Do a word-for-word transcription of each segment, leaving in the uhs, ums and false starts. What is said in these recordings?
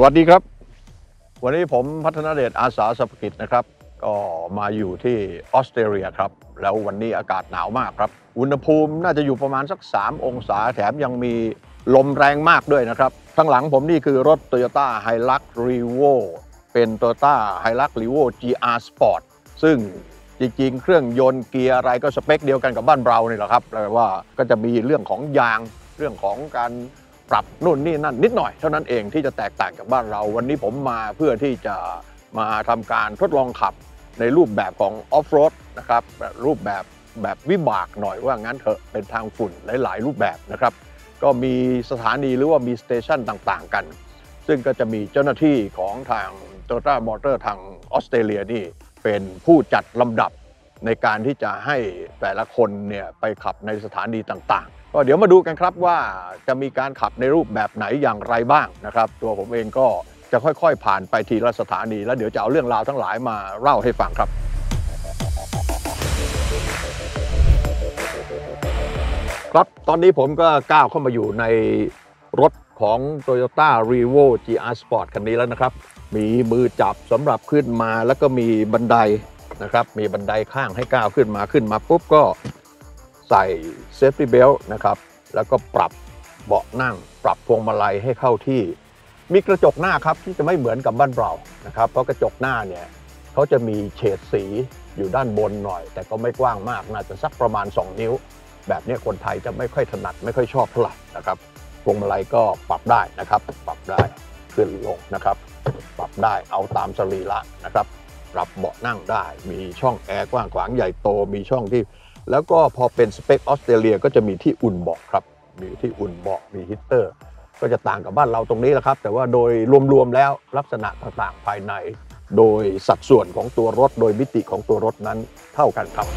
วัสดีครับวันนี้ผมพัฒนาเดชอาสาสัพกิจนะครับก็มาอยู่ที่ออสเตรเลียครับแล้ววันนี้อากาศหนาวมากครับอุณหภูมิน่าจะอยู่ประมาณสักสามองศาแถมยังมีลมแรงมากด้วยนะครับข้างหลังผมนี่คือรถ Toyota Hilux Revo เป็น Toyota Hilux Revo จี อาร์ Sport ซึ่งจริงๆเครื่องยนต์เกียร์อะไรก็สเปคเดียวกันกับบ้านเรานี่แหละครับแต่ว่าก็จะมีเรื่องของยางเรื่องของการปรับนู่นนี่นั่นนิดหน่อยเท่านั้นเองที่จะแตกต่างกับบ้านเราวันนี้ผมมาเพื่อที่จะมาทำการทดลองขับในรูปแบบของออฟโรดนะครับรูปแบบแบบวิบากหน่อยว่างั้นเถอะเป็นทางฝุ่นหลายๆรูปแบบนะครับก็มีสถานีหรือว่ามีสเตชันต่างๆกันซึ่งก็จะมีเจ้าหน้าที่ของทาง Toyota Motor ทางออสเตรเลียนี่เป็นผู้จัดลำดับในการที่จะให้แต่ละคนเนี่ยไปขับในสถานีต่างๆก็เดี๋ยวมาดูกันครับว่าจะมีการขับในรูปแบบไหนอย่างไรบ้างนะครับตัวผมเองก็จะค่อยๆผ่านไปทีละสถานีแล้วเดี๋ยวจะเอาเรื่องราวทั้งหลายมาเล่าให้ฟังครับครับตอนนี้ผมก็ก้าวเข้ามาอยู่ในรถของ Toyota Revo จี อาร์ Sport คันนี้แล้วนะครับมีมือจับสำหรับขึ้นมาแล้วก็มีบันไดนะครับมีบันไดข้างให้ก้าวขึ้นมาขึ้นมาปุ๊บก็ใส่ Safety Belt นะครับแล้วก็ปรับเบาะนั่งปรับพวงมาลัยให้เข้าที่มีกระจกหน้าครับที่จะไม่เหมือนกับบ้านเรานะครับเพราะกระจกหน้าเนี่ยเขาจะมีเฉดสีอยู่ด้านบนหน่อยแต่ก็ไม่กว้างมากน่าจะสักประมาณสองนิ้วแบบนี้คนไทยจะไม่ค่อยถนัดไม่ค่อยชอบเท่าไหร่นะครับพวงมาลัยก็ปรับได้นะครับปรับได้ขึ้นลงนะครับปรับได้เอาตามสรีระนะครับปรับเบาะนั่งได้มีช่องแอร์กว้างขวางใหญ่โตมีช่องที่แล้วก็พอเป็นสเปคออสเตรเลียก็จะมีที่อุ่นเบาะครับมีที่อุ่นเบาะมีฮีตเตอร์ก็จะต่างกับบ้านเราตรงนี้แหละครับแต่ว่าโดยรวมๆแล้วลักษณะต่างๆภายในโดยสัดส่วนของตัวรถโดยมิติของตัวรถนั้นเท่ากันครับ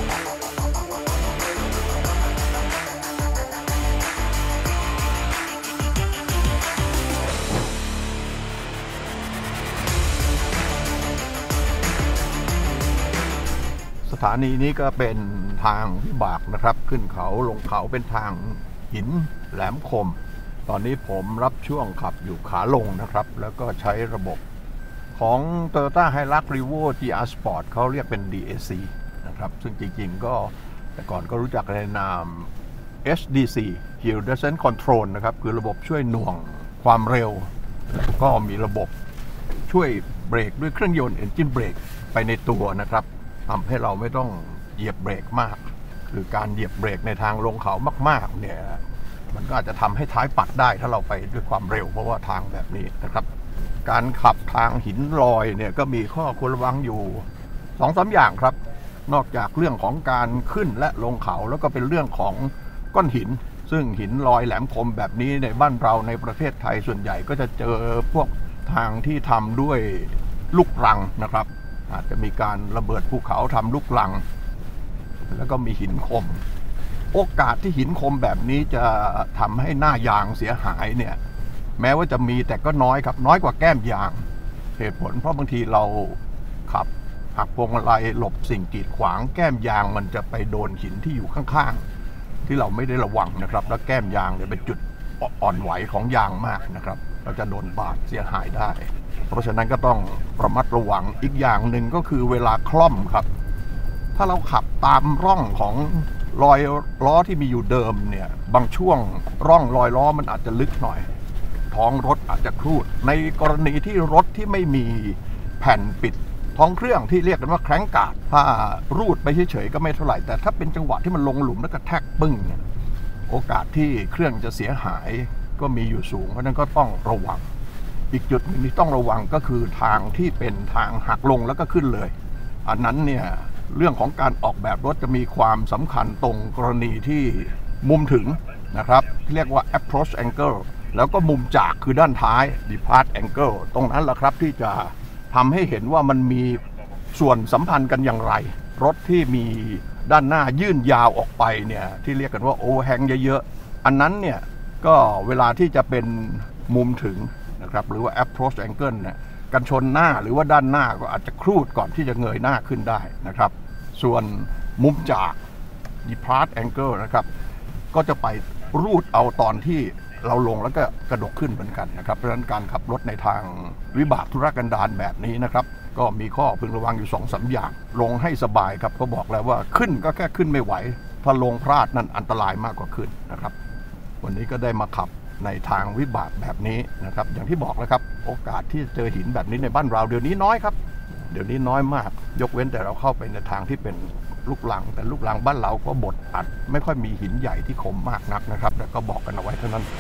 สถานีนี้ก็เป็นทางวิบากนะครับขึ้นเขาลงเขาเป็นทางหินแหลมคมตอนนี้ผมรับช่วงขับอยู่ขาลงนะครับแล้วก็ใช้ระบบของ Toyota Hilux Revo จี อาร์ Sport เขาเรียกเป็น ดี เอ ซี นะครับซึ่งจริงๆก็แต่ก่อนก็รู้จักในนาม เอช ดี ซี Hill Descent Control นะครับคือระบบช่วยหน่วงความเร็วก็มีระบบช่วยเบรกด้วยเครื่องยนต์ Engine Brake ไปในตัวนะครับทำให้เราไม่ต้องเหยียบเบรกมากคือการเหยียบเบรกในทางลงเขามากๆเนี่ยมันก็อาจจะทำให้ท้ายปัดได้ถ้าเราไปด้วยความเร็วเพราะว่าทางแบบนี้นะครับการขับทางหินลอยเนี่ยก็มีข้อควรระวังอยู่ สองสาม อย่างครับนอกจากเรื่องของการขึ้นและลงเขาแล้วก็เป็นเรื่องของก้อนหินซึ่งหินลอยแหลมคมแบบนี้ในบ้านเราในประเทศไทยส่วนใหญ่ก็จะเจอพวกทางที่ทำด้วยลูกรังนะครับอาจจะมีการระเบิดภูเขาทำลูกรังแล้วก็มีหินคมโอกาสที่หินคมแบบนี้จะทำให้หน้ายางเสียหายเนี่ยแม้ว่าจะมีแต่ก็น้อยครับน้อยกว่าแก้มยางเหตุผลเพราะบางทีเราขับหักพวงมาลัยหลบสิ่งกีดขวางแก้มยางมันจะไปโดนหินที่อยู่ข้างๆที่เราไม่ได้ระวังนะครับแล้วแก้มยางเนี่ยเป็นจุดอ่อนไหวของยางมากนะครับเราจะโดนบาดเสียหายได้เพราะฉะนั้นก็ต้องระมัดระวังอีกอย่างหนึ่งก็คือเวลาคล่อมครับถ้าเราขับตามร่องของรอยล้อที่มีอยู่เดิมเนี่ยบางช่วงร่องรอยล้อมันอาจจะลึกหน่อยท้องรถอาจจะครูดในกรณีที่รถที่ไม่มีแผ่นปิดท้องเครื่องที่เรียกกันว่าแคร้งการ์ดถ้ารูดไปเฉยๆก็ไม่เท่าไหร่แต่ถ้าเป็นจังหวะที่มันลงหลุมแล้วก็แทกปึ้งเนี่ยโอกาสที่เครื่องจะเสียหายก็มีอยู่สูงเพราะนั้นก็ต้องระวังอีกจุดหนึ่งที่ต้องระวังก็คือทางที่เป็นทางหักลงแล้วก็ขึ้นเลยอันนั้นเนี่ยเรื่องของการออกแบบรถจะมีความสำคัญตรงกรณีที่มุมถึงนะครับเรียกว่า approach angle แล้วก็มุมจากคือด้านท้าย depart angle ตรงนั้นแหละครับที่จะทำให้เห็นว่ามันมีส่วนสัมพันธ์กันอย่างไรรถที่มีด้านหน้ายื่นยาวออกไปเนี่ยที่เรียกกันว่า overhang เยอะๆอันนั้นเนี่ยก็เวลาที่จะเป็นมุมถึงนะครับหรือว่า approach angle เนี่ยกันชนหน้าหรือว่าด้านหน้าก็อาจจะครูดก่อนที่จะเงยหน้าขึ้นได้นะครับส่วนมุมจาก depart angle นะครับก็จะไปรูดเอาตอนที่เราลงแล้วก็กระดกขึ้นเหมือนกันนะครับเพราะฉะนั้นการขับรถในทางวิบากธุรกันดารแบบนี้นะครับก็มีข้อพึงระวังอยู่สองสามอย่างลงให้สบายครับเขาบอกแล้วว่าขึ้นก็แค่ขึ้นไม่ไหวถ้าลงพลาดนั่นอันตรายมากกว่าขึ้นนะครับวันนี้ก็ได้มาขับในทางวิบากแบบนี้นะครับอย่างที่บอกแล้วครับโอกาสที่จะเจอหินแบบนี้ในบ้านเราเดี๋ยวนี้น้อยครับเดี๋ยวนี้น้อยมากยกเว้นแต่เราเข้าไปในทางที่เป็นลูกลังแต่ลูกลังบ้านเราก็บดอัดไม่ค่อยมีหินใหญ่ที่คมมากนักนะครับแต่ก็บอกกันเอาไว้เท่านั้น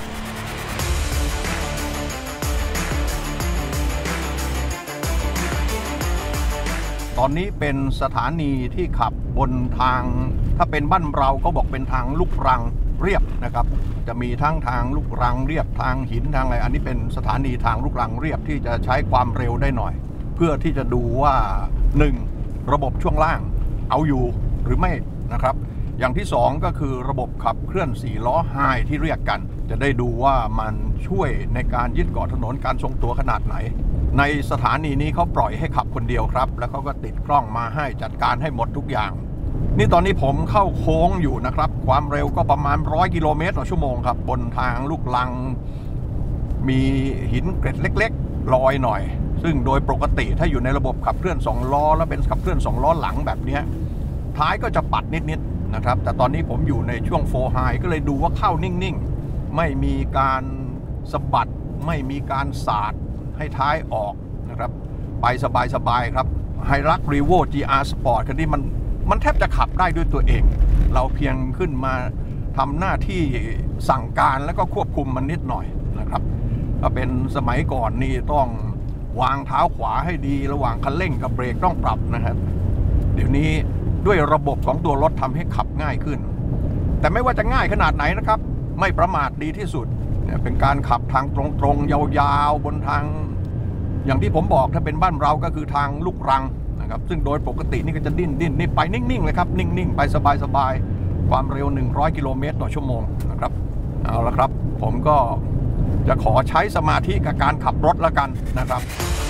ตอนนี้เป็นสถานีที่ขับบนทางถ้าเป็นบ้านเราก็บอกเป็นทางลูกรังเรียบนะครับจะมีทั้งทางลูกรังเรียบทางหินทางอะไรอันนี้เป็นสถานีทางลูกรังเรียบที่จะใช้ความเร็วได้หน่อยเพื่อที่จะดูว่าหนึ่งระบบช่วงล่างเอาอยู่หรือไม่นะครับอย่างที่สองก็คือระบบขับเคลื่อนสี่ล้อไฮที่เรียกกันจะได้ดูว่ามันช่วยในการยึดเกาะถนนการทรงตัวขนาดไหนในสถานีนี้เขาปล่อยให้ขับคนเดียวครับแล้วเขาก็ติดกล้องมาให้จัดการให้หมดทุกอย่างนี่ตอนนี้ผมเข้าโค้งอยู่นะครับความเร็วก็ประมาณร้อยกิโลเมตรต่อชั่วโมงครับบนทางลูกลังมีหินเกร็ดเล็กๆลอยหน่อยซึ่งโดยปกติถ้าอยู่ในระบบขับเคลื่อนสองล้อแล้วเป็นขับเคลื่อนสองล้อหลังแบบนี้ท้ายก็จะปัดนิดๆนะครับแต่ตอนนี้ผมอยู่ในช่วงโฟร์ไฮก็เลยดูว่าเข้านิ่งๆไม่มีการสะบัดไม่มีการสาดให้ท้ายออกนะครับไปสบายๆครับไฮรักรีโว จี อาร์ Sport คันนี้มันมันแทบจะขับได้ด้วยตัวเองเราเพียงขึ้นมาทำหน้าที่สั่งการแล้วก็ควบคุมมันนิดหน่อยนะครับถ้าเป็นสมัยก่อนนี่ต้องวางเท้าขวาให้ดีระหว่างคันเร่งกับเบรกต้องปรับนะครับเดี๋ยวนี้ด้วยระบบของตัวรถทำให้ขับง่ายขึ้นแต่ไม่ว่าจะง่ายขนาดไหนนะครับไม่ประมาทดีที่สุดเป็นการขับทางตรงๆยาวๆบนทางอย่างที่ผมบอกถ้าเป็นบ้านเราก็คือทางลูกรังนะครับซึ่งโดยปกตินี่ก็จะดิ้นดิ้นนี่ไปนิ่งๆเลยครับนิ่งๆไปสบายๆความเร็วหนึ่งร้อยกิโลเมตรต่อชั่วโมงนะครับเอาละครับผมก็จะขอใช้สมาธิกับการขับรถแล้วกันนะครับ